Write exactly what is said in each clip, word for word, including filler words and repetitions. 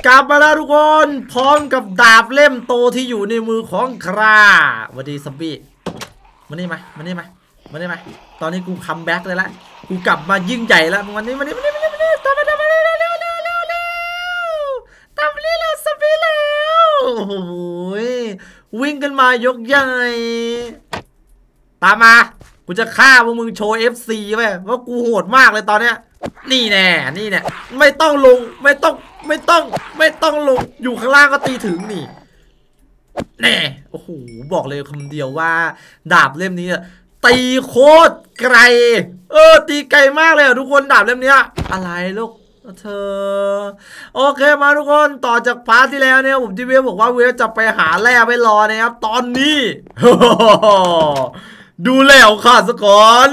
กลับมาแล้วทุกคนพร้อมกับดาบเล่มโตที่อยู่ในมือของคราวันดีซัมบี้มานี่มามานี่มามานี่มาตอนนี้กูคัมแบ็กเลยละกูกลับมายิ่งใหญ่แล้ววันนี้วันนี้วันนี้วันนี้วันนี้ตามมาตามมาเร็วเร็วเร็วเร็วเร็วเร็วตามมาเร็วเร็วซัมบี้เร็วโอ้โหวิ่งกันมายกใหญ่ตามมากูจะฆ่าพวกมึงโชว์ เอฟ ซี ไปว่ากูโหดมากเลยตอนเนี้ยนี่แน่นี่เนี่ยไม่ต้องลงไม่ต้องไม่ต้องไม่ต้องลงอยู่ข้างล่างก็ตีถึงนี่แน่โอ้โหบอกเลยคำเดียวว่าดาบเล่มนี้ตีโคตรไกลเออตีไกลมากเลยทุกคนดาบเล่มนี้อะไรลูกเธอโอเคมาทุกคนต่อจากพาร์ทที่แล้วเนี่ยผมที่เวลบอกว่าเวลจะไปหาแร่ไปรอนะครับตอนนี้ดูแล้วค่ะสก่อน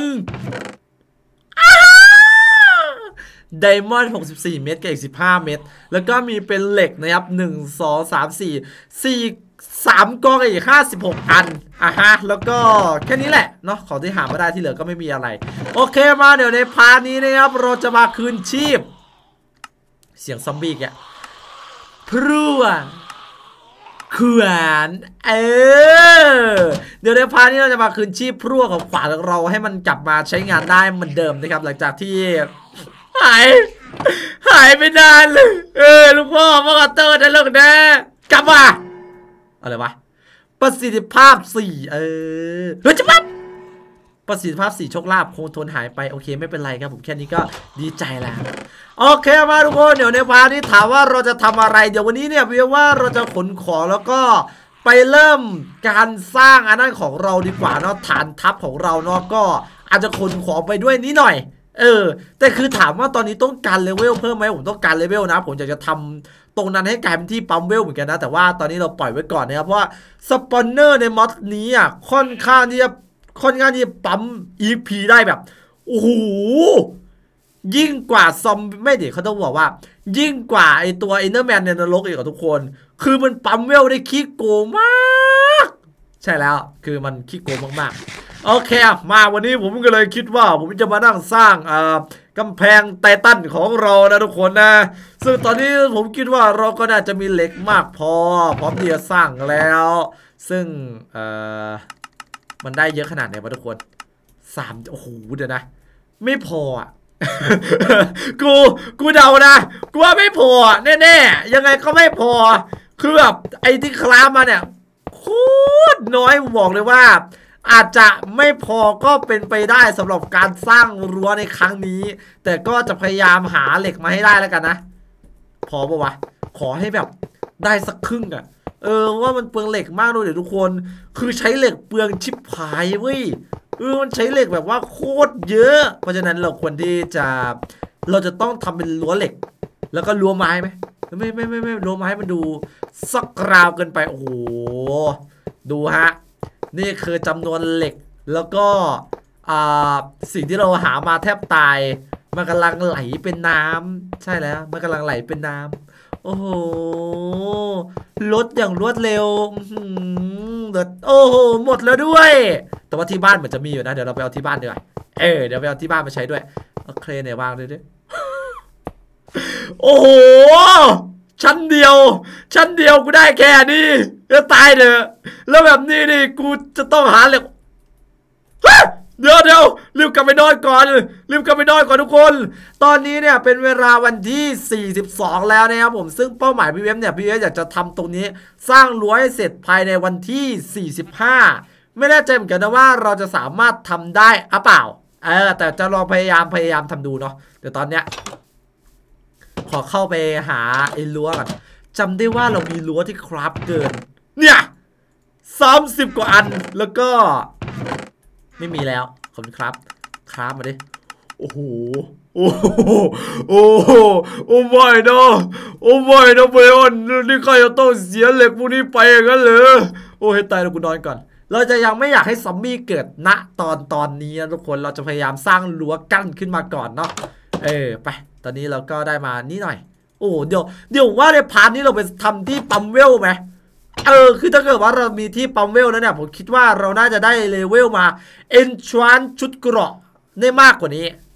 ไดมอนด์หกสิบสี่เม็ดกับอีกสิบห้าเม็ดแล้วก็มีเป็นเหล็กนะครับหนึ่ง สอง สาม สี่ สี่ สามกองอีกห้าสิบหกอันอ่ะฮะแล้วก็แค่นี้แหละเนาะของที่หามาได้ที่เหลือก็ไม่มีอะไรโอเคมาเดี๋ยวในพาร์ทนี้นะครับเราจะมาคืนชีพเสียงซอมบี้แกพรั่วขวานเออเดี๋ยวในพาร์ทนี้เราจะมาคืนชีพพรั่วของขวานของเราให้มันกลับมาใช้งานได้เหมือนเดิมนะครับหลังจากที่หายหายไปนานเลยเออลูกพ่อพ่อขอโทษนะลูกนะกลับมาอะไรวะประสิทธิภาพสี่เออเฮ้ยจะปั๊บประสิทธิภาพสี่โชคลาภคงทนหายไปโอเคไม่เป็นไรครับผมแค่นี้ก็ดีใจแล้วโอเคมาทุกคนเดี๋ยวในพาร์ทนี้ถามว่าเราจะทำอะไรเดี๋ยววันนี้เนี่ยเพียงว่าเราจะขนของแล้วก็ไปเริ่มการสร้างอันนั้นของเราดีกว่าเนาะฐานทัพของเราเนาะก็อาจจะขนของไปด้วยนิดหน่อยเออแต่คือถามว่าตอนนี้ต้องการเลเวลเพิ่มไหมผมต้องการเลเวลนะผมอยากจะทำตรงนั้นให้กลายเป็นที่ปั๊มเวลเหมือนกันนะแต่ว่าตอนนี้เราปล่อยไว้ก่อนนะครับเพราะว่าสปอนเนอร์ในมอดนี้อ่ะค่อนข้างที่จะค่อนข้างที่จะปั๊ม อี พี ได้แบบโอ้โหยิ่งกว่าซอมไม่เดี๋ยวเขาต้องบอกว่ายิ่งกว่าไอตัวเอนเดอร์แมนในนรกอีกกับทุกคนคือมันปั๊มเวลได้ขี้โกงมากใช่แล้วคือมันขี้โกงมากๆโอเคมาวันนี้ผมก็เลยคิดว่าผมจะมานั่งสร้างอ่ากำแพงไททันของเรานะทุกคนนะซึ่งตอนนี้ผมคิดว่าเราก็น่าจะมีเหล็กมากพอพร้อมที่จะสร้างแล้วซึ่งเอ่อมันได้เยอะขนาดไหนวะทุกคนสามโอ้โหเดี๋ยวนะไม่พออ่ะ กูกูเดานะกูว่าไม่พอแน่ๆยังไงก็ไม่พอคือแบบไอ้ที่คลามาเนี่ยโคตรน้อยบอกเลยว่าอาจจะไม่พอก็เป็นไปได้สำหรับการสร้างรั้วในครั้งนี้แต่ก็จะพยายามหาเหล็กมาให้ได้แล้วกันนะพอปะวะขอให้แบบได้สักครึ่งอะเออว่ามันเปลืองเหล็กมากเลยเดี๋ยวทุกคนคือใช้เหล็กเปลืองชิบหายเว้ยเออมันใช้เหล็กแบบว่าโคตรเยอะเพราะฉะนั้นเราควรที่จะเราจะต้องทำเป็นรั้วเหล็กแล้วก็รั้วไม้ไหมไม่ไม่ไม่ไม่รั้วไม้มันดูสักราวเกินไปโอ้โหดูฮะนี่คือจำนวนเหล็กแล้วก็สิ่งที่เราหามาแทบตายมันกำลังไหลเป็นน้ำใช่แล้วมันกำลังไหลเป็นน้ำโอ้โหลดอย่างรวดเร็วเดือดโอ้โหหมดแล้วด้วยแต่ว่าที่บ้านเหมือนจะมีอยู่นะเดี๋ยวเราไปเอาที่บ้านดีกว่าเออเดี๋ยวไปเอาที่บ้านมาใช้ด้วยโอเคเนี่ยวางเลยด้วยโอ้โหชั้นเดียวชั้นเดียวกูได้แค่นี้จะตายเถอะแล้วแบบนี้นี่กูจะต้องหาเหล็กเดี๋ยวเดี๋ยวรีบกลับไปนอนก่อนรีบกลับไปนอนก่อนทุกคนตอนนี้เนี่ยเป็นเวลาวันที่สี่สิบสองแล้วนะครับผมซึ่งเป้าหมายพี่เวฟเนี่ยพี่เวฟอยากจะทำตรงนี้สร้างรั้วให้เสร็จภายในวันที่สี่สิบห้าไม่แน่ใจเหมือนกันนะว่าเราจะสามารถทำได้หรือเปล่าเออแต่จะลองพยายามพยายามทำดูเนาะเดี๋ยวตอนเนี้ยขอเข้าไปหาไอ้รั้วก่อนจำได้ว่าเรามีรั้วที่คราฟเกินเนี่ยสามสิบกว่าอันแล้วก็ไม่มีแล้วขอบคุณครับคราฟมาดิโอ้โหโอ้โหโอ้โหโอ้ไม่นะโอ้ไม่นะเบลอนนี่ใครจะต้องเสียเหล็กพวกนี้ไปอย่างนั้นเลยโอ้ให้ตายแล้วกูนอนก่อนเราจะยังไม่อยากให้ซอมบี้เกิดณตอนตอนนี้นะทุกคนเราจะพยายามสร้างรั้วกั้นขึ้นมาก่อนเนาะเออไปตอนนี้เราก็ได้มานี่หน่อยโอ้เดี๋ยวเดี๋ยวว่าในพาร์ทนี้เราไปทำที่ปั๊มเวลไหมเออคือถ้าเกิดว่าเรามีที่ปั๊มเวลแล้วเนี่ยผมคิดว่าเราน่าจะได้เลเวลมาเอนทรานชุดเกราะได้มากกว่านี้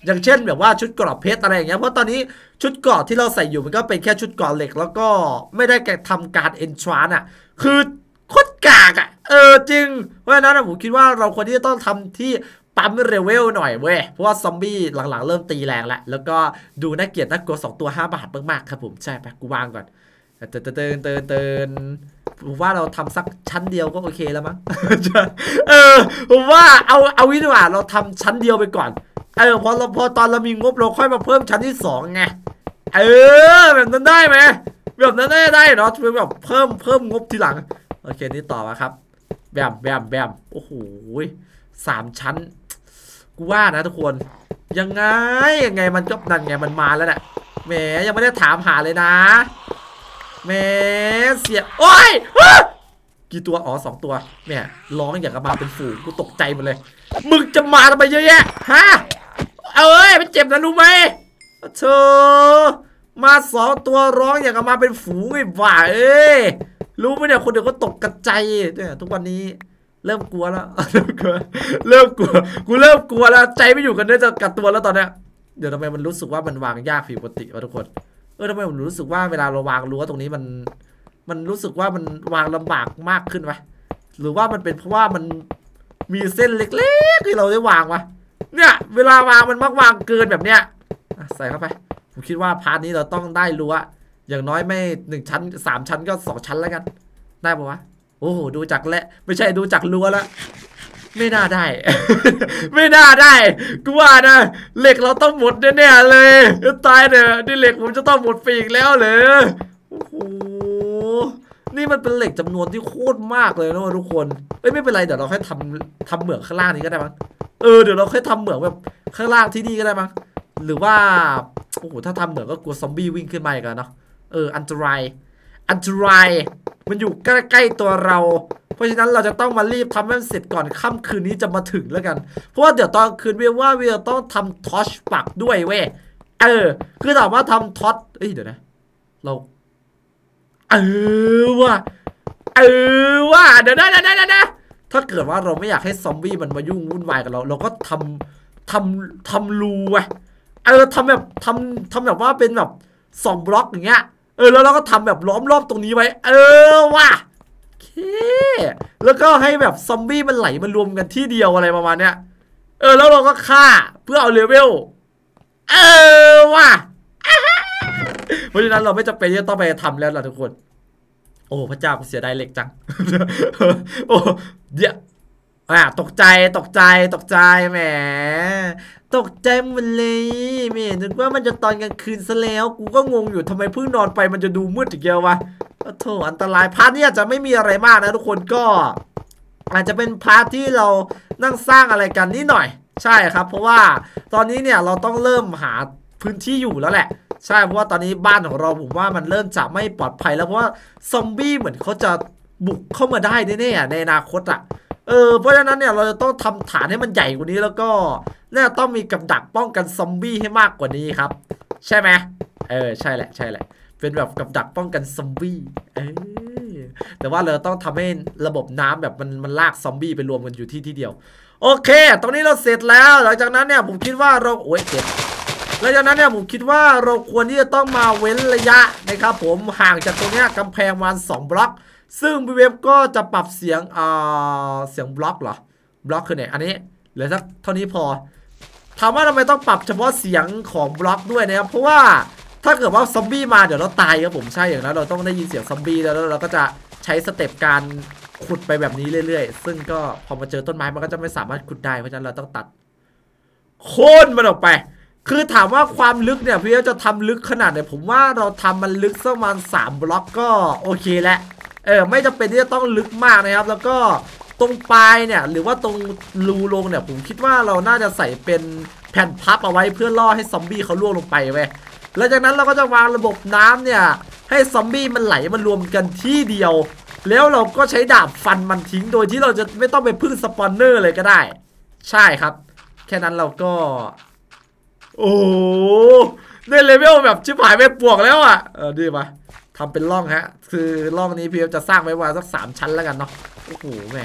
อย่างเช่นแบบว่าชุดเกราะเพชรอะไรอย่างเงี้ยเพราะตอนนี้ชุดเกราะที่เราใส่อยู่มันก็เป็นแค่ชุดเกราะเหล็กแล้วก็ไม่ได้แกทำการเอนทรานอ่ะคือโคตรกากอ่ะเออจริงเพราะฉะนั้นผมคิดว่าเราควรที่จะต้องทำที่ปั๊มเรเวลหน่อยเว้ยเพราะว่าซอมบี้หลังๆเริ่มตีแรงแล้วแล้วก็ดูน่าเกลียดน่ากลัวสองตัวห้าบาทมากๆครับผมใช่ปะกูวางก่อนเตือนเตือนเตือนเตือนผมว่าเราทำสักชั้นเดียวก็โอเคแล้วมั้งเออผมว่าเอาเอาวิดีโอเราทำชั้นเดียวไปก่อนเออพอเราพอตอนเรามีงบเราค่อยมาเพิ่มชั้นที่สองไงเออแบบนั้นได้ไหมแบบนั้นได้ได้เนาะคือแบบเพิ่มเพิ่มงบทีหลังโอเคนี่ต่อมาครับแบมแบมแบมโอ้โหสามชั้นกูว่านะทุกคนยังไงยังไงมันก็นั่นไงมันมาแล้วแหละแหมยังไม่ได้ถามหาเลยนะแหมเสียโอ้ยกี่ตัวอ๋อสองตัวแหมร้องอย่างกับมาเป็นฝูงกูตกใจหมดเลยมึงจะมาทำไมเยอะแยะฮะเอ้ยมันเจ็บนะรู้ไหมเธอมาสองตัวร้องอย่างกับมาเป็นฝูงไอ้บ่าเอ้ยรู้ไหมเนี่ยคนเดียวก็ตกกระจายเนี่ยทุกวันนี้เริ่มกลัวแล้วเริ่มกลัวเริ่มกลัวกูเริ่มกลัวแล้วใจไม่อยู่กันเนี่ยจะกัดตัวแล้วตอนเนี้ยเดี๋ยวทำไมมันรู้สึกว่ามันวางยากผิดปกติวะทุกคนเออทำไมผมรู้สึกว่าเวลาเราวางรั้วตรงนี้มันมันรู้สึกว่ามันวางลำบากมากขึ้นวะหรือว่ามันเป็นเพราะว่ามันมีเส้นเล็กๆที่เราได้วางวะเนี่ยเวลาวางมันมักวางเกินแบบเนี้ยใส่เข้าไปผมคิดว่าพาร์ทนี้เราต้องได้รั้วอย่างน้อยไม่หนึ่งชั้นสามชั้นก็สองชั้นแล้วกันได้ปะวะโอ้โหดูจากและไม่ใช่ดูจากรั้วแล้วไม่น่าได้ ไม่น่าได้กูว่านะเหล็กเราต้องหมดแน่ๆเลยตายเถอะนี่เหล็กผมจะต้องหมดฟรีอีกแล้วเหรอโอ้โหนี่มันเป็นเหล็กจำนวนที่โคตรมากเลยนะทุกคนเอ้ยไม่เป็นไรเดี๋ยวเราค่อยทำทำเหมืองข้างล่างนี้ก็ได้มั้งเออเดี๋ยวเราค่อยทำเหมืองแบบข้างล่างที่นี่ก็ได้มั้งหรือว่าโอ้โหถ้าทำเหมืองก็กลัวซอมบี้วิ่งขึ้นมาอีกแล้วเนาะเอออันตรายอันตรายมันอยู่ใกล้ๆตัวเราเพราะฉะนั้นเราจะต้องมารีบทำให้มันเสร็จก่อนค่ำคืนนี้จะมาถึงแล้วกันเพราะว่าเดี๋ยวตอนคืนเวียว่าเวียต้องทำทอชปักด้วยเว้ยเออคือถามว่าทำทอชเอ้ยเดี๋ยวนะเราเออว่ะเออว่ะเดี๋ยวนะเดี๋ยวนะเดี๋ยวนะถ้าเกิดว่าเราไม่อยากให้ซอมบี้มันมายุ่งวุ่นวายกับเราเราก็ทำทำทำรูไว้เออทำแบบทำทำแบบว่าเป็นแบบสองบล็อกอย่างเงี้ยเออแล้วเราก็ทำแบบล้อมรอบตรงนี้ไว้เออว่ะโอเคแล้วก็ให้แบบซอมบี้มันไหลมารวมกันที่เดียวอะไรประมาณเนี้ยเออแล้วเราก็ฆ่าเพื่อเอาเลเวลเออว่ะเพราะฉะนั้นเราไม่จำเป็นที่จะต้องไปทำแล้วล่ะทุกคนโอ้พระเจ้ากูเสียดายเหล็กจังโอ้เดี๋ยวอ่ะตกใจตกใจตกใจแหมตกใจหมดเลยแม่นึกว่ามันจะตอนกลางคืนซะแล้วกูก็งงอยู่ทำไมเพิ่งนอนไปมันจะดูมืดอีกแล้ววะโถอันตรายพาร์ทนี้อาจจะไม่มีอะไรมากนะทุกคนก็อาจจะเป็นพาร์ทที่เรานั่งสร้างอะไรกันนิดหน่อยใช่ครับเพราะว่าตอนนี้เนี่ยเราต้องเริ่มหาพื้นที่อยู่แล้วแหละใช่เพราะว่าตอนนี้บ้านของเราผมว่ามันเริ่มจะไม่ปลอดภัยแล้วเพราะว่าซอมบี้เหมือนเขาจะบุกเข้ามาได้แน่ๆในอนาคตอ่ะเออเพราะฉะนั้นเนี่ยเราจะต้องทำฐานให้มันใหญ่กว่านี้แล้วก็น่าต้องมีกับดักป้องกันซอมบี้ให้มากกว่านี้ครับใช่ไหมเออใช่แหละใช่แหละเป็นแบบกับดักป้องกันซอมบี้เออแต่ว่าเราต้องทำให้ระบบน้ำแบบมันมันลากซอมบี้ไปรวมกันอยู่ที่ที่เดียวโอเคตรงนี้เราเสร็จแล้วหลังจากนั้นเนี่ยผมคิดว่าเราโอ้ยเจ็บหลังจากนั้นเนี่ยผมคิดว่าเราควรที่จะต้องมาเว้นระยะนะครับผมห่างจากตรงนี้กำแพงประมาณสองบล็อกซึ่งบีเวฟก็จะปรับเสียงอ่าเสียงบล็อกเหรอบล็อกคือไหนอันนี้เหลือสักเท่านี้พอถามว่าทำไมต้องปรับเฉพาะเสียงของบล็อกด้วยนะครับเพราะว่าถ้าเกิดว่าซอมบี้มาเดี๋ยวเราตายครับผมใช่อย่างนั้นเราต้องได้ยินเสียงซอมบี้แล้วเราก็จะใช้สเต็ปการขุดไปแบบนี้เรื่อยๆซึ่งก็พอมาเจอต้นไม้มันก็จะไม่สามารถขุดได้เพราะฉะนั้นเราต้องตัดโค่นมันออกไปคือถามว่าความลึกเนี่ยพี่จะทำลึกขนาดไหนผมว่าเราทำมันลึกสักประมาณสามบล็อกก็โอเคแล้วเออไม่จำเป็นที่จะต้องลึกมากนะครับแล้วก็ตรงปลายเนี่ยหรือว่าตรงรูลงเนี่ยผมคิดว่าเราน่าจะใส่เป็นแผ่นพับเอาไว้เพื่อล่อให้ซอมบี้เขาล่วงลงไปเว้ยหลังจากนั้นเราก็จะวางระบบน้ำเนี่ยให้ซอมบี้มันไหลมันรวมกันที่เดียวแล้วเราก็ใช้ดาบฟันมันทิ้งโดยที่เราจะไม่ต้องไปพึ่งสปอนเนอร์เลยก็ได้ใช่ครับแค่นั้นเราก็โอ้ได้เลเวลแบบชิบหายไปปวกแล้วอ่ะเออดีป่ะทำเป็นร่องฮะคือร่องนี้พี่จะสร้างไว้ว่าสักสามชั้นแล้วกันเนาะโอ้โหแม่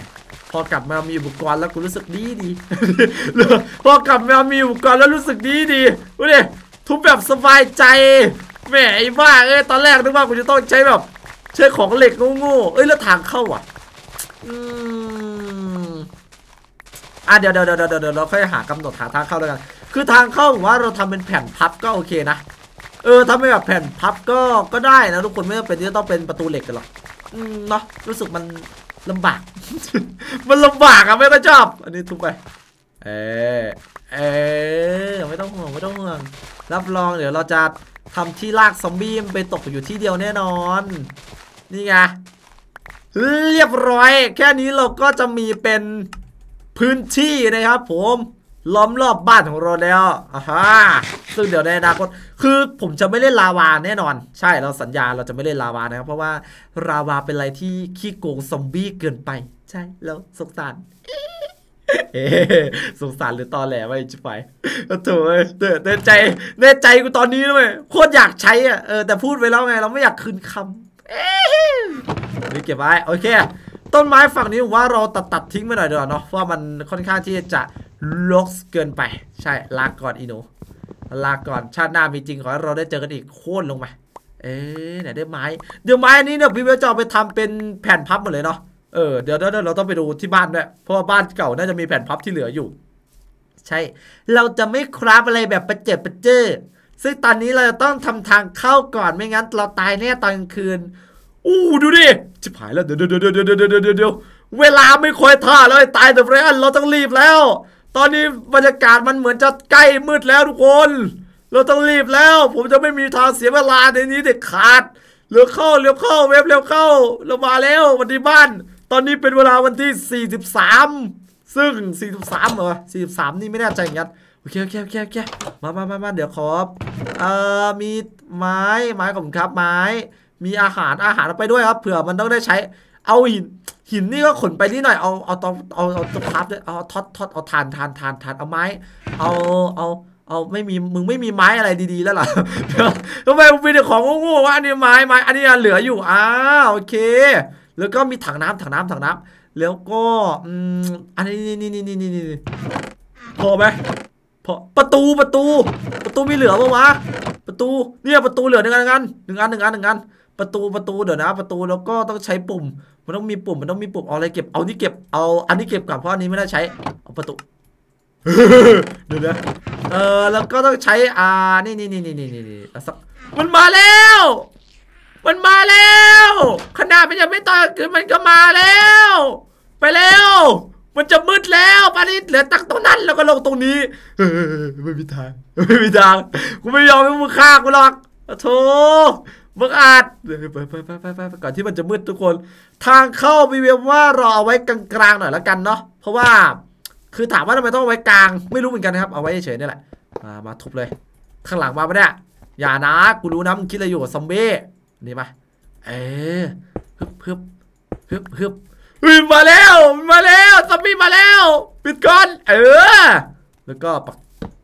พอกลับมามีอุปกรณ์แล้วกูรู้สึกดีดีพอกลับมามีอุปกรณ์แล้วรู้สึกดีดีดูดิทุบแบบสบายใจแหมไอ้บ้าเอ้ยตอนแรกนึกว่ากูจะต้องใช้แบบใช้ของเหล็กโง่ๆเอ้ยแล้วทางเข้าอ่ะอืมอ่ะเดี๋ยวเดี๋ยวเดี๋ยวเดี๋ยวเราค่อยหากำหนดหาทางเข้าแล้วกันคือทางเข้าว่าเราทำเป็นแผ่นพับก็โอเคนะเออถ้าไม่แบบแผ่นพับก็ก็ได้นะทุกคนไม่จำเป็นที่จะต้องเป็นประตูเหล็กกันหรอกอืมเนาะรู้สึกมันลำบาก มันลำบากอะไม่ก็ชอบอันนี้ทุบไปเออเออไม่ต้องห่วงไม่ต้องห่วงรับรองเดี๋ยวเราจะทำที่ลากซอมบี้ไปตกอยู่ที่เดียวแน่นอนนี่ไงเรียบร้อยแค่นี้เราก็จะมีเป็นพื้นที่นะครับผมล้อมรอบบ้านของเราแล้วอ่าฮะซึ่งเดี๋ยวในอนาคตคือผมจะไม่เล่นลาวาแน่นอนใช่เราสัญญาเราจะไม่เล่นลาวานะครับเพราะว่าลาวาเป็นอะไรที่ขี้โกงซอมบี้เกินไปใช่แล้วสงสารเอ๊สงสารหรือตอแหลไว้จะไปโถ่เต้เต้ใจเต้ใจกูตอนนี้เลยโคตรอยากใช้อ่ะเออแต่พูดไปแล้วไงเราไม่อยากคืนคำนี่เก็บไว้โอเคต้นไม้ฝั่งนี้ผมว่าเราตัดตัดทิ้งไปหน่อยเดี๋ยวเนาะเพราะมันค่อนข้างที่จะลกเกินไปใช่ลาก่อนอีโนลาก่อนชาติหน้ามีจริงขอให้เราได้เจอกันอีกโค่นลงมาเอ๊ะไหนได้ไม้เดี๋ยวไม้อันนี้เนี่ยพี่เวลจะเอาไปทำเป็นแผ่นพับหมดเลยเนาะเออเดี๋ยวเดี๋ยวเราต้องไปดูที่บ้านด้วยเพราะว่าบ้านเก่าน่าจะมีแผ่นพับที่เหลืออยู่ใช่เราจะไม่คราฟอะไรแบบประเจิดประเจ้อซึ่งตอนนี้เราจะต้องทำทางเข้าก่อนไม่งั้นเราตายแน่ตอนกลางคืนอู้ดูดิชิบหายแล้วเดี๋ยวเดี๋ยวเดี๋ยวเดี๋ยวเดี๋ยวเดี๋ยวเวลาไม่ค่อยท่าเลยตายแต่เรนเราต้องรีบแล้วตอนนี้บรรยากาศมันเหมือนจะใกล้มืดแล้วทุกคนเราต้องรีบแล้วผมจะไม่มีทางเสียเวลาในนี้เด็ดขาดเร็วเข้าเร็วเข้าเว็บเร็วเข้าเรามาแล้ววันที่บ้านตอนนี้เป็นเวลาวันที่สี่สิบสามซึ่งสี่สิบสามเหรอสี่สิบสามนี่ไม่แน่ใจอย่างนั้นโอเคโอเคโอเคโอเคมามามามาเดี๋ยวขอเอ่อมีไม้ไม้ของผมครับไม้มีอาหารอาหารไปด้วยครับเผื่อมันต้องได้ใช้เอาหินหินนี่ก็ขนไปนิดหน่อยเอาเอาตอเอาเอาตะพับด้วยเอาท็อตท็อตเอาทานทานทานทานเอาไม้เอาเอาเอาไม่มีมึงไม่มีไม้อะไรดีๆแล้วล่ะทำไมมึงมีแต่ของโง่ๆวะอันนี้ไม้ไม้อันนี้เหลืออยู่อ้าโอเคแล้วก็มีถังน้ำถังน้ำถังน้ำแล้วก็อืมอันนี้นี่นี่นี่นี่นี่พอไหมพอประตูประตูประตูมีเหลือปะวะประตูเนี่ยประตูเหลือหนึ่งอันหนึ่งอันหนึ่งอันหนึ่งอันหนึ่งอันประตูประตูเดี๋ยวนะประตูแล้วก็ต้องใช้ปุ่มมันต้องมีปุ่มมันต้องมีปุ่มเอาอะไรเก็บเอานี่เก็บเอาอันนี้เก็บก่อนเพราะอันนี้ไม่ได้ใช้เอาประตูเดี๋ยวนะเออแล้วก็ต้องใช้อ่านี่นี่นี่นี่นี่นี่สักมันมาแล้วมันมาแล้วขนาดมันยังไม่ตายคือมันก็มาแล้วไปแล้วมันจะมืดแล้วปานิดเหลือตักตรงนั้นแล้วก็ลงตรงนี้ไม่มีทางไม่มีทางกูไม่ยอมให้มึงฆ่ากูหรอกโธ่มึงอาจไปไปไปไปไปก่อนที่มันจะมืดทุกคนทางเข้าพี่เวลว่าเราเอาไว้กลางๆหน่อยแล้วกันเนาะเพราะว่าคือถามว่าทำไมต้องเอาไว้กลางไม่รู้เหมือนกันนะครับเอาไว้เฉยๆนี่แหละมามาทุบเลยข้างหลังมาปะเนี่ยอย่านะกูรู้นะมึงคิดอะไรอยู่กับซอมบี้นี่มาเอ๊ะฮึบฮึบฮึบฮึบฮึบมาแล้วมาแล้วซอมบี้มาแล้วปิดก่อนเออแล้วก็ปัก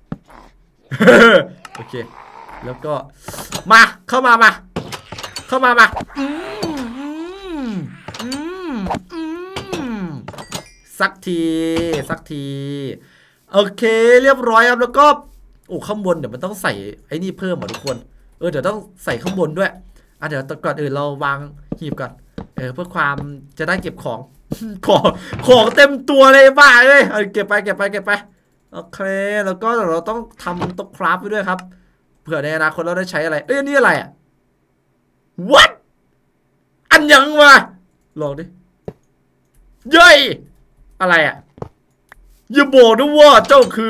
โอเคแล้วก็มาเข้ามามาเข้ามามาอืมอืมอืมสักทีสักทีโอเคเรียบร้อยครับแล้วก็โอ้ข้างบนเดี๋ยวมันต้องใส่ไอ้นี่เพิ่มอ่ะทุกคนเออเดี๋ยวต้องใส่ข้างบนด้วยอ่ะเดี๋ยวก่อนอื่นเราวางหีบก่อนเออเพื่อความจะได้เก็บของของของเต็มตัวเลยบ้าเลยเออเก็บไปเก็บไปเก็บไปโอเคแล้วก็เราต้องทำโต๊ะคราฟไปด้วยครับเผื่อในอนาคตเราได้ใช้อะไรเอ้ยนี่อะไรอ่ะ what อันยังวะลองดิเย้ยอะไรอ่ะอย่าบอกนะว่าเจ้าคือ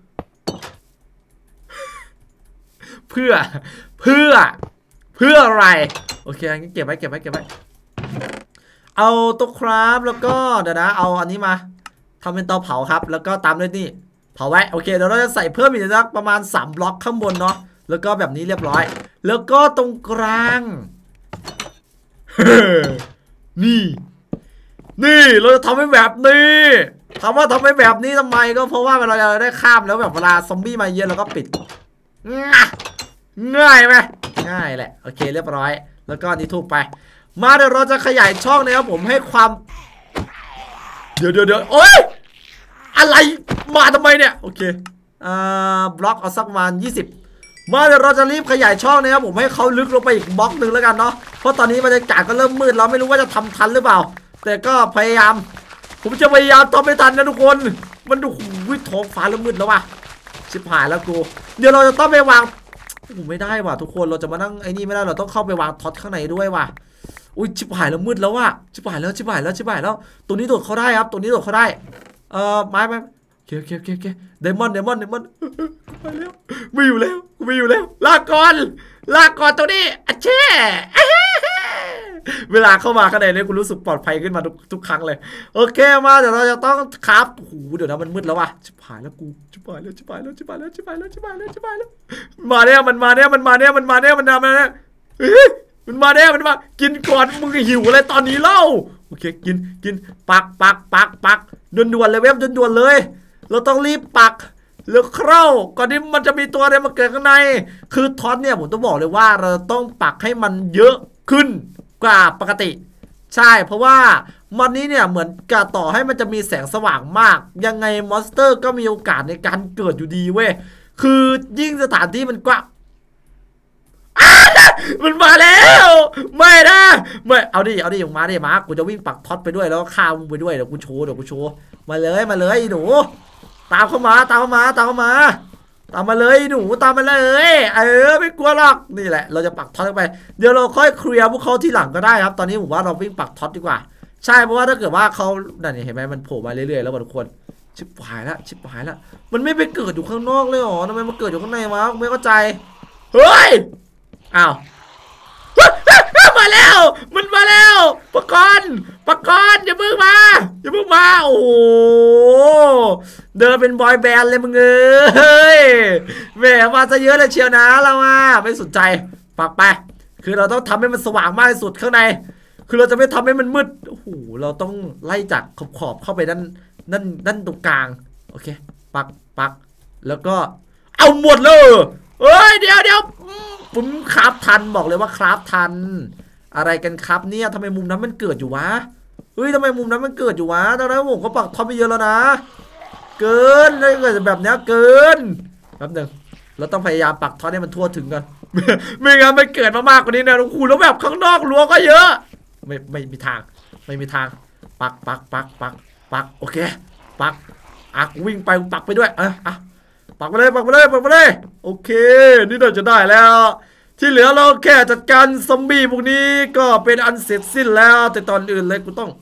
เพื่อเพื่อเพื่ออะไรโอเคงั้นเก็บไว้เก็บไว้เก็บไว้เอาโต๊ะคราฟแล้วก็เดี๋ยวนะเอาอันนี้มาทำเป็นเตาเผาครับแล้วก็ตามด้วยนี่เผาไว้โอเคเดี๋ยวเราจะใส่เพิ่มอีกสักประมาณสามบล็อกข้างบนเนาะแล้วก็แบบนี้เรียบร้อยแล้วก็ตรงกลางนี่นี่เราจะทำให้แบบนี้ถามว่าทำให้แบบนี้ทำไมก็เพราะว่าเราจะได้ข้ามแล้วแบบเวลาซอมบี้มาเยอะเราก็ปิดง่ายไหมง่ายแหละโอเคเรียบร้อยแล้วก็นี่ทุบไปมาเดี๋ยวเราจะขยายช่องนะครับผมให้ความเดี๋ยวเดี๋ยวเดี๋ยวโอ๊ยอะไรมาทำไมเนี่ยโอเคอ่าบล็อกเอาสักประมาณยี่สิบมาเดี๋ยวเราจะรีบขยายช่องนะครับผมให้เขาลึกลงไปอีกบล็อกหนึ่งแล้วกันเนาะเพราะตอนนี้บรรยากาศก็เริ่มมืดแล้วไม่รู้ว่าจะทำทันหรือเปล่าแต่ก็พยายามผมจะพยายามทำให้ทันนะทุกคนมันดูหูท้องฟ้าเริ่มมืดแล้วว่ะชิบหายแล้วกูเดี๋ยวเราจะต้องไปวางกูไม่ได้ว่ะทุกคนเราจะมานั่งไอ้นี่ไม่ได้เราต้องเข้าไปวางท็อตข้างในด้วยว่ะอุ้ยชิบหายแล้วมืดแล้วว่ะชิบหายแล้วชิบหายแล้วชิบหายแล้วตัวนี้โดดเข้าได้ครับตัวนี้โดดเข้าได้เอ่อไม้ไม้โอเคโอเคโอเคโอเคเดมอนเดมอนเดมอนไปแล้วไม่อยู่แล้วไม่อยู่แล้วลาก่อนลาก่อนตัวนี้อะเช่เวลาเข้ามาข้างในเนี่ยกูรู้สึกปลอดภัยขึ้นมาทุกทุกครั้งเลยโอเคมาเดี๋ยวเราจะต้องครับโอ้โหเดี๋ยวนะมันมืดแล้วว่ะชิบหายแล้วกูชิบหายแล้วชิบหายแล้วชิบหายแล้วชิบหายแล้วชิบหายแล้วชิบหายแล้วมาเนี่ยมันมาเนี่ยมันมาเนี่ยมันมาเนี่ยมันมาเนี่ยมันมาเนี่ยมันมากินก่อนมึงหิวอะไรตอนนี้เล่าโอเคกินกินปักปักปักปักด่วนๆเลยเว็บด่วนๆเลยเราต้องรีบปักแล้วคร่าวก่อนที่มันจะมีตัวอะไรมาเกิดข้างในคือท็อตเนี่ยผมต้องบอกเลยว่าเราต้องปักให้มันเยอะขึ้นกว่าปกติใช่เพราะว่ามันนี้เนี่ยเหมือนกับต่อให้มันจะมีแสงสว่างมากยังไงมอนสเตอร์ก็มีโอกาสในการเกิดอยู่ดีเว้ยคือยิ่งสถานที่มันกว้างมันมาแล้วไม่นะไม่เอาดิเอาดิออกมาดิมากูจะวิ่งปักท็อตไปด้วยแล้วฆ่ามึงไปด้วยเดี๋ยวกูโชว์เดี๋ยวกูโชว์มาเลยมาเลยหนูตามเข้ามาตามเข้ามาตามเข้ามาตามมาเลยหนูตามมาเลยเออไม่กลัวหรอกนี่แหละเราจะปักท็อตไปเดี๋ยวเราค่อยเคลียร์พวกเขาที่หลังก็ได้ครับตอนนี้ผมว่าเราวิ่งปักท็อตดีกว่าใช่เพราะว่าถ้าเกิดว่าเขานั่นเห็นไหมมันโผล่มาเรื่อยๆแล้วทุกคนชิบหายละชิบหายละมันไม่ไปเกิดอยู่ข้างนอกเลยหรอทำไมมันเกิดอยู่ข้างในวะไม่เข้าใจเฮ้ยอ้าวมาแล้วมันมาแล้วปะกรณ์ปะกรณ์อย่าเพิ่งมาอย่าเพิ่งมาโอ้โหเดินเป็นบอยแบนด์เลยมึงเอ้ยแหมมาซะเยอะเลยเชียวนะเราอ่ะไม่สนใจปักไปคือเราต้องทำให้มันสว่างมากที่สุดข้างในคือเราจะไม่ทำให้มันมืดโอ้โหเราต้องไล่จากขอบขอบเข้าไปด้านด้านด้านตรงกลางโอเคปักปักแล้วก็เอาหมดเลยเฮ้ยเดี๋ยวเดี๋ยวผมคราฟทันบอกเลยว่าคราฟทันอะไรกันครับเนี่ยทำไมมุมนั้นมันเกิดอยู่วะเฮ้ยทำไมมุมนั้นมันเกิดอยู่วะตอนนั้นผมก็ปักท็อปไปเยอะแล้วนะเกินเลยเกิดแบบนี้เกินแป๊บนึงเราต้องพยายามปักท็อปให้มันทั่วถึงกันไม่งั้นมันเกิดมามากกว่านี้นะโอ้โหแล้วแบบข้างนอกรั้วก็เยอะไม่ไม่มีทางไม่มีทางปักปักปักปักปักโอเคปักอ่ะวิ่งไปปักไปด้วยอ่ะอ่ะปักไปเลยปักไปเลยปักไปเลยโอเคนี่เราจะได้แล้วที่เหลือเราแค่จัดการซอมบี้พวกนี้ก็เป็นอันเสร็จสิ้นแล้วแต่ตอนอื่นเลยกูต้อง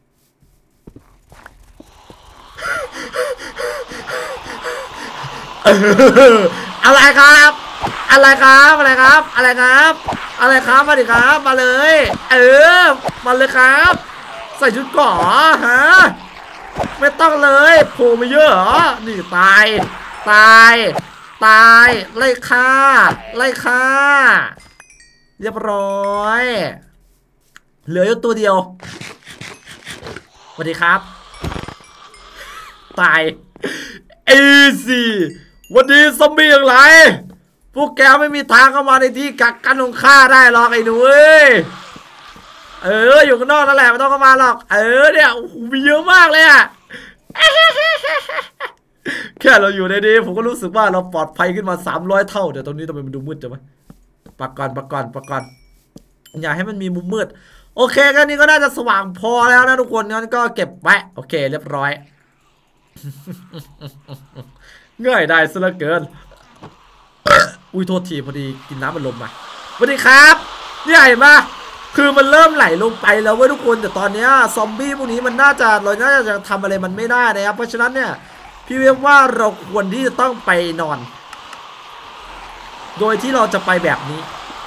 อะไรครับอะไรครับอะไรครับอะไรครับอะไรครับมาดิครับมาเลยเออมาเลยครับใส่ชุดก่อฮะไม่ต้องเลยโผล่มาเยอะเหรอนี่ตายตายตายไล่ฆ่าไล่ฆ่าเรียบร้อยเหลืออยู่ตัวเดียวสวัสดีครับตายเอซี่วันนี้ซอมบี้อย่างไรพวกแกไม่มีทางเข้ามาในที่กักกันของข้าได้หรอกไอ้หนูเอ้ยเอออยู่ข้างนอกนั่นแหละไม่ต้องเข้ามาหรอกเออเนี่ยโอ้โหมีเยอะมากเลยอะแค่เราอยู่ในนี้ผมก็รู้สึกว่าเราปลอดภัยขึ้นมาสามร้อยเท่าเดี๋ยวตรงนี้ทำไมมันดูมืดจังวะปักก่อนปักก่อนปักก่อนอย่าให้มันมีมุมมืดโอเคก็นี้ก็น่าจะสว่างพอแล้วนะทุกคนงั้นก็เก็บไว้โอเคเรียบร้อยง่ายได้ซะเหลือเกินอุ้ยโทษทีพอดีกินน้ำมันลมมาสวัสดีครับนี่เห็นปะคือมันเริ่มไหลลงไปแล้วเว้ยทุกคนแต่ตอนนี้ซอมบี้พวกนี้มันน่าจะเราน่าจะทำอะไรมันไม่ได้นะครับเพราะฉะนั้นเนี่ยพี่เรียกว่าเราควรที่จะต้องไปนอนโดยที่เราจะไปแบบนี้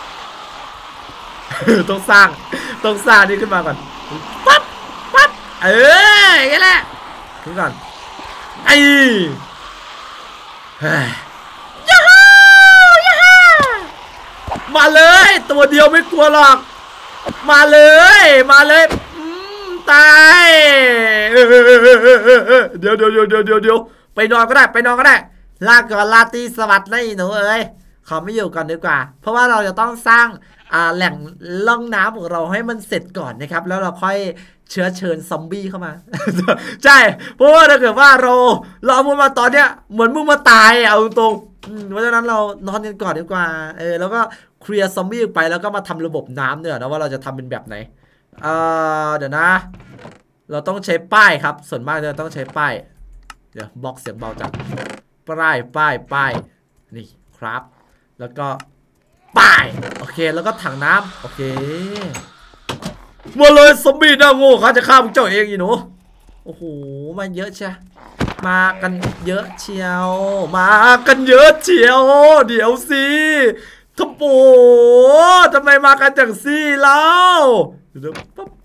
ต้องสร้างต้องสร้างนี่ขึ้นมาก่อนปั๊บปั๊บเอออย่างนี้แหละขึ้นก่อนไอ้ยูฮูยูฮูมาเลยตัวเดียวไม่กลัวหรอกมาเลยมาเลยตายเดี๋ยวเดี๋ยวเดี๋ยวเดี๋ยวเดี๋ยวไปนอนก็ได้ไปนอนก็ได้ลาก่อนลาตีสวัสดิ์นะหนูเอ้ยขอไม่อยู่ก่อนดีกว่าเพราะว่าเราจะต้องสร้างอ่าแหล่งล่องน้ำของเราให้มันเสร็จก่อนนะครับแล้วเราค่อยเชื้อเชิญซอมบี้เข้ามา ใช่เพราะว่าถ้าเกิดว่าเราเราเอามาตอนเนี้ยเหมือนมึงมาตายเอาตรงเพราะฉะนั้นเรานอนกันก่อนดีกว่าเออแล้วก็เคลียร์ซอมบี้ไปแล้วก็มาทำระบบน้ำเนี่ยนะว่าเราจะทำเป็นแบบไหนเออเดี๋ยวนะเราต้องใช้ป้ายครับส่วนมากเราต้องใช้ป้ายเดี๋ยวบล็อกเสียงเบาจังป้ายป้ายป้ายนี่ครับแล้วก็ป้ายโอเคแล้วก็ถังน้ำโอเคมาเลยซอมบี้หน้าโง่เขาจะฆ่าพวกเจ้าเองอีหนูโอ้โหมาเยอะใช่มากันเยอะเชียวมากันเยอะเชียวเดี๋ยวสิทบโบทำไมมากันจังซี่แล้วเดี๋ยวปั๊บ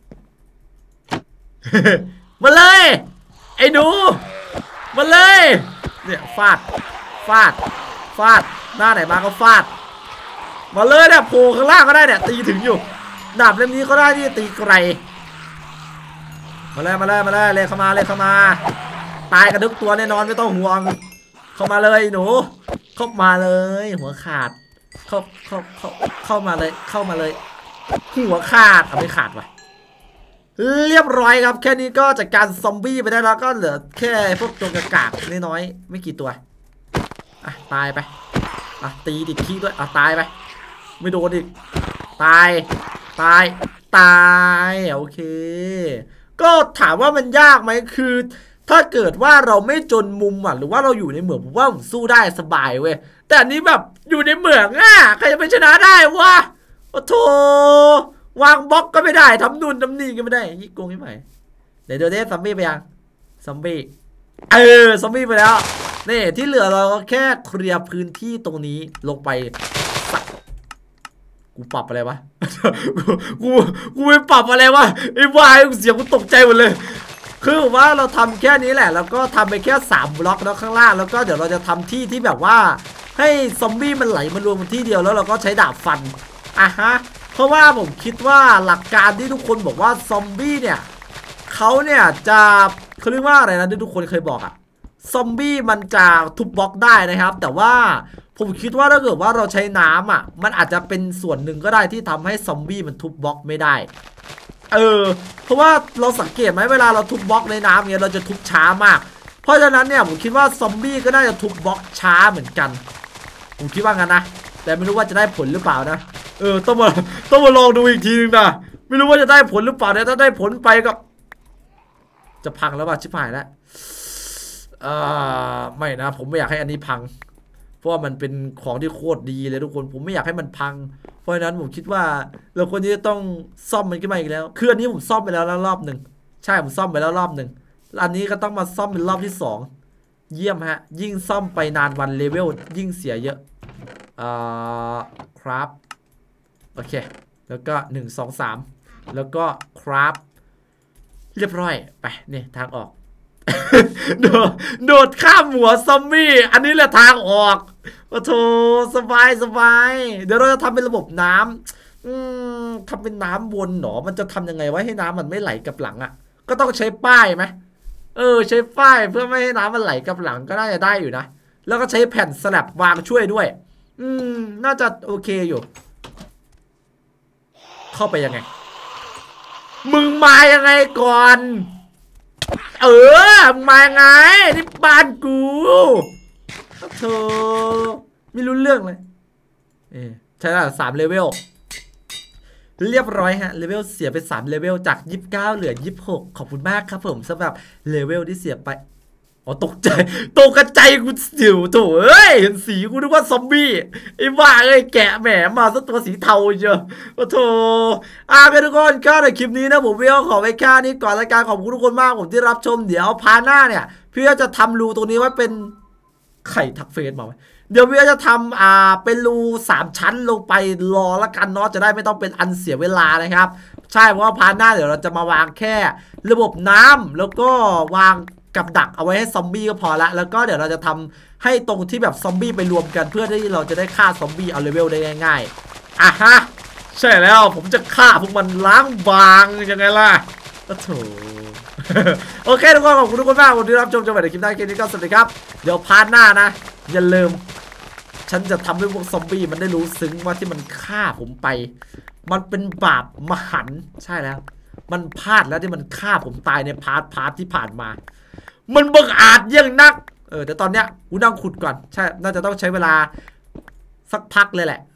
มาเลยไอ้หนูมาเลยเนี่ยฟาดฟาดฟาดหน้าไหนมาก็ฟาดมาเลยเนี่ยโผล่ข้างล่างก็ได้เนี่ยตีถึงอยู่ดาบเล่มนี้ก็ได้ที่ตีไกลมาเลยมาเลยมาเลยเลยเข้ามาเลยเข้ามาตายกันทุกตัวแน่นอนไม่ต้องห่วงเข้ามาเลยหนูเข้ามาเลยหัวขาดเข้าเข้าเข้าเข้ามาเลยเข้ามาเลยหัวขาดเอาไม่ขาดว่ะเรียบร้อยครับแค่นี้ก็จัดการซอมบี้ไปได้แล้วก็เหลือแค่พวกตัวกระกากน้อยๆไม่กี่ตัวอ่ะตายไปอ่ะตีติดขี้ด้วยอ่ะตายไปไม่โดนอีกตายตายตายโอเคก็ถามว่ามันยากไหมคือถ้าเกิดว่าเราไม่จนมุมอ่ะหรือว่าเราอยู่ในเหมืองผมว่าผมสู้ได้สบายเว้ยแต่อันนี้แบบอยู่ในเหมืองอ่ะใครจะไปชนะได้วะโอ้โธวางบล็อกก็ไม่ได้ทำนู่นทำนี่ก็ไม่ได้ยี่โกงยี่ใหม่เดี๋ยวเดี๋ยวเดฟซอมบี้ไปยังซอมบี้เออซอมบี้ไปแล้วนี่ที่เหลือเราก็แค่เคลียร์พื้นที่ตรงนี้ลงไปกูปรับอะไรวะ กูกูไปปรับอะไรวะไอ้วายเสียงกูตกใจหมดเลยคือว่าเราทำแค่นี้แหละแล้วก็ทำไปแค่สามบล็อกแล้วข้างล่างแล้วก็เดี๋ยวเราจะทำที่ที่แบบว่าให้ซอมบี้มันไหลมารวมกันที่เดียวแล้วเราก็ใช้ดาบฟันอ่ะฮะเพราะว่าผมคิดว่าหลักการที่ทุกคนบอกว่าซอมบี้เนี่ยเขาเนี่ยจะเขาเรียกว่าอะไรนะที่ทุกคนเคยบอกอะซอมบี้มันจะทุบบล็อกได้นะครับแต่ว่าผมคิดว่าถ้าเกิดว่าเราใช้น้ำอ่ะมันอาจจะเป็นส่วนหนึ่งก็ได้ที่ทำให้ซอมบี้มันทุบบล็อกไม่ได้เออเพราะว่าเราสังเกตไหมเวลาเราทุบบล็อกในน้ำเนี่ยเราจะทุบช้ามากเพราะฉะนั้นเนี่ยผมคิดว่าซอมบี้ก็น่าจะทุบบล็อกช้าเหมือนกันผมคิดว่างั้นนะแต่ไม่รู้ว่าจะได้ผลหรือเปล่านะเออต้องมาต้องมาลองดูอีกทีนึงนะไม่รู้ว่าจะได้ผลหรือเปล่าเนี่ยถ้าได้ผลไปก็จะพังแล้วป่ะชิบหายแล้วอ่าไม่นะผมไม่อยากให้อันนี้พังเพราะว่ามันเป็นของที่โคตรดีเลยทุกคนผมไม่อยากให้มันพังเพราะฉะนั้นผมคิดว่าเราควรที่จะต้องซ่อมมันขึ้นมาอีกแล้วคืออันนี้ผมซ่อมไปแล้วรอบหนึ่งใช่ผมซ่อมไปแล้วรอบหนึ่งอันนี้ก็ต้องมาซ่อมเป็นรอบที่สองเยี่ยมฮะยิ่งซ่อมไปนานวันเลเวลยิ่งเสียเยอะอ่าครับโอเคแล้วก็หนึ่ง สอง สามแล้วก็ครับเรียบร้อยไปนี่ทางออก โดดโดดข้ามหัวซอมบี้อันนี้แหละทางออกโอ้โถสบายสบายเดี๋ยวเราจะทำเป็นระบบน้ำอืมทำเป็นน้ำวนหนอมันจะทำยังไงไว้ให้น้ำมันไม่ไหลกับหลังอ่ะก็ต้องใช้ป้ายไหมเออใช้ป้ายเพื่อไม่ให้น้ำมันไหลกับหลังก็น่าจะได้อยู่นะแล้วก็ใช้แผ่นสลับวางช่วยด้วยอืมน่าจะโอเคอยู่เข้าไปยังไงมึงมายังไงก่อนเออมาไงนี่บ้านกูเธอไม่รู้เรื่องเลยเออใช่ละสามเลเวลเรียบร้อยฮะเลเวลเสียไปสามเลเวลจากยี่สิบเก้าเหลือยี่สิบหกขอบคุณมากครับผมสำหรับเลเวลที่เสียไปอ๋อตกใจตกกระใจกูสิวโถเอ้ยเห็นสีกูนึกว่าซอมบี้ไอ้บ้าเอ้ยแกะแหมมาซะตัวสีเทาเชียวโอ้โถอ่ะทุกคนก็ในคลิปนี้นะผมวิวขอไว้แค่นี้ก่อนรายการขอบคุณทุกคนมากผมที่รับชมเดี๋ยวพาหน้าเนี่ยพี่จะทำรูตรงนี้ไว้เป็นไข่ทักเฟสมาไว้เดี๋ยวพี่จะทำอ่าเป็นรูสามชั้นลงไปรอละกันเนาะจะได้ไม่ต้องเป็นอันเสียเวลานะครับใช่เพราะว่าพาหน้าเดี๋ยวเราจะมาวางแค่ระบบน้ำแล้วก็วางกับดักเอาไว้ให้ซอมบี้ก็พอละแล้วก็เดี๋ยวเราจะทำให้ตรงที่แบบซอมบี้ไปรวมกันเพื่อที่เราจะได้ฆ่าซอมบี้เอาเลเวลได้ง่ายๆอ่ะฮะใช่แล้วผมจะฆ่าพวกมันล้างบางยังไงล่ะโอ้โถ โอเคทุกคนขอบคุณทุกคนมากที่รับชมจนจบในคลิปหน้าคลิปนี้ก็สวัสดีครับเดี๋ยวพาร์ทหน้านะอย่าลืมใฉันจะทำให้พวกซอมบี้มันได้รู้ซึ้งว่าที่มันฆ่าผมไปมันเป็นบาปมหันต์ใช่แล้วมันพลาดแล้วที่มันฆ่าผมตายในพาร์ทพาร์ทที่ผ่านมามันบังอาจยิ่งนักเออแต่ตอนเนี้ยกูนั่งขุดก่อนใช่น่าจะต้องใช้เวลาสักพักเลยแหละ